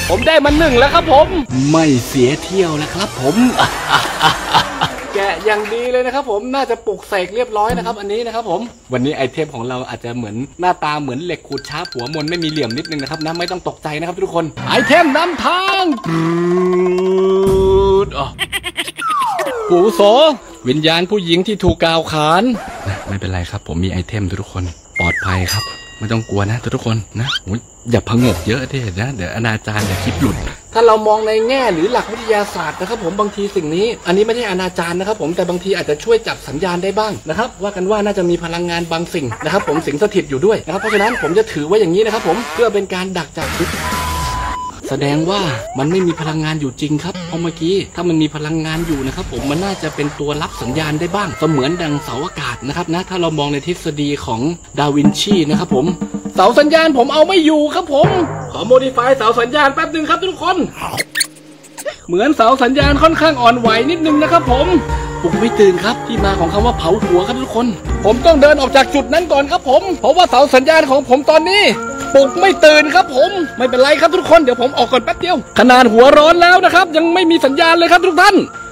ผมได้มา1แล้วครับผมไม่เสียเที่ยวแล้วครับผมแกะอย่างดีเลยนะครับผมน่าจะปลุกเสกเรียบร้อยนะครับอันนี้นะครับผมวันนี้ไอเทมของเราอาจจะเหมือนหน้าตาเหมือนเหล็กขูดชาร์ปหัวมนไม่มีเหลี่ยมนิดนึงนะครับนะไม่ต้องตกใจนะครับทุกคนไอเทมนำทางปู่โสวิญญาณผู้หญิงที่ถูกกล่าวขานไม่เป็นไรครับผมมีไอเทมทุกคนปลอดภัยครับไม่ต้องกลัวนะทุกคนนะอย่าพังงกเยอะดินะเดี๋ยวอนาจารอย่าคิดหลุดถ้าเรามองในแง่หรือหลักวิทยาศาสตร์นะครับผมบางทีสิ่งนี้อันนี้ไม่ใช่อนาจารนะครับผมแต่บางทีอาจจะช่วยจับสัญญาณได้บ้างนะครับว่ากันว่าน่าจะมีพลังงานบางสิ่งนะครับผมสิงสถิตอยู่ด้วยนะครับเพราะฉะนั้นผมจะถือไว้อย่างนี้นะครับผมเพื่อเป็นการดักจับแสดงว่ามันไม่มีพลังงานอยู่จริงครับเพราะเมื่อกี้ถ้ามันมีพลังงานอยู่นะครับผมมันน่าจะเป็นตัวรับสัญญาณได้บ้างเสมือนดังเสาอากาศนะครับนะถ้าเรามองในทฤษฎีของดาวินชีนะครับผมเสาสัญญาณผมเอาไม่อยู่ครับผมขอโมดิฟายเสาสัญญาณแป๊บนึงครับทุกคนเหมือนเสาสัญญาณค่อนข้างอ่อนไหวนิดนึงนะครับผมปลุกไม่ตื่นครับที่มาของคำว่าเผาหัวครับทุกคนผมต้องเดินออกจากจุดนั้นก่อนครับผมเพราะว่าเสาสัญญาณของผมตอนนี้ปลุกไม่ตื่นครับผมไม่เป็นไรครับทุกคนเดี๋ยวผมออกก่อนแป๊บเดียวขนาดหัวร้อนแล้วนะครับยังไม่มีสัญญาณเลยครับทุกท่าน